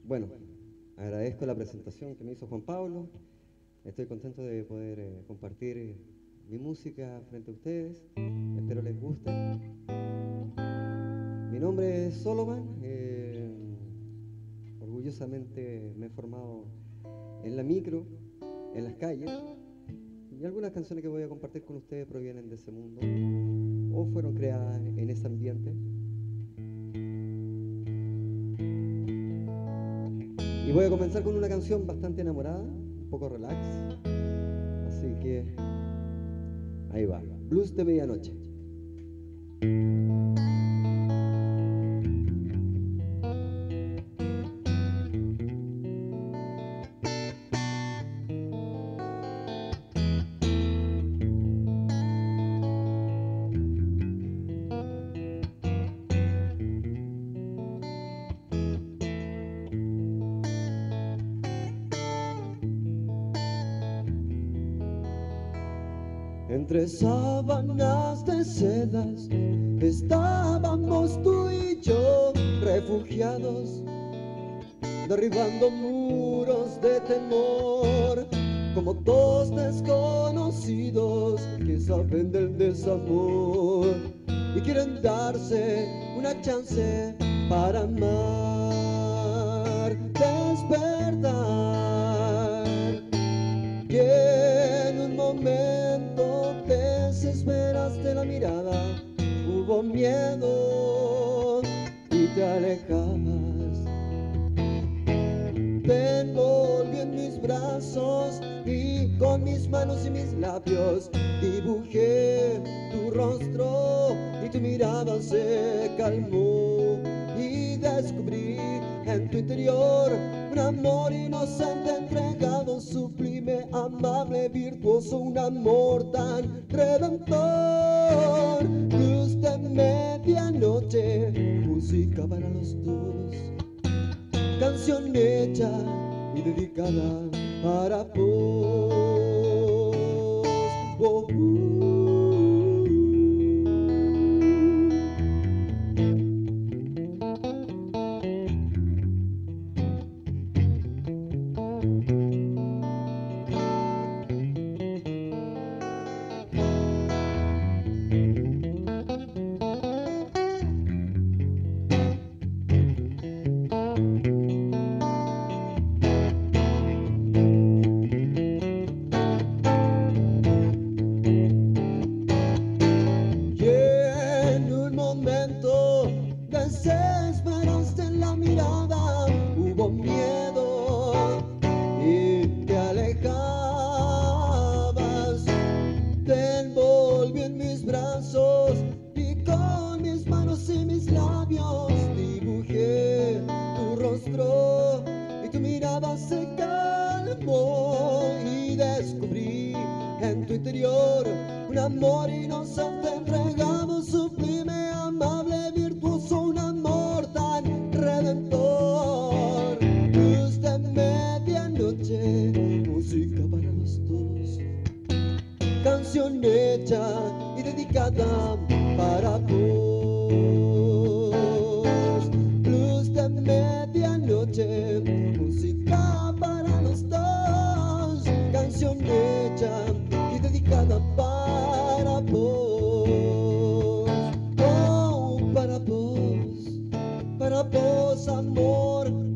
Bueno, agradezco la presentación que me hizo Juan Pablo. Estoy contento de poder compartir mi música frente a ustedes. Espero les guste. Mi nombre es Soloman. Orgullosamente me he formado en la micro, en las calles. Y algunas canciones que voy a compartir con ustedes provienen de ese mundo o fueron creadas en ese ambiente. Y voy a comenzar con una canción bastante enamorada, un poco relax. Así que ahí va, Blues de Medianoche. Entre sábanas de sedas estábamos tú y yo, refugiados, derribando muros de temor, como dos desconocidos que saben del desamor y quieren darse una chance para amar, despertar, y en un momento desesperaste la mirada, hubo miedo y te alejabas. Te envolví en mis brazos y con mis manos y mis labios dibujé tu rostro y tu mirada se calmó y descubrí en tu interior un amor inocente, entregado, sublime, amable, virtuoso, un amor tan redentor. Luz de medianoche, música para los dos, canción hecha y dedicada para vos. Oh, desesperaste en la mirada, hubo miedo y te alejabas. Te envolví en mis brazos y con mis manos y mis labios dibujé tu rostro y tu mirada se calmó y descubrí en tu interior un amor inocente, entregado, sublime, amable, virtuoso, un amor tan redentor. Luz de medianoche, música para los dos, canción hecha y dedicada para vos. Luz de medianoche, música para los dos, canción hecha y dedicada para vos. Oh, para vos, amor.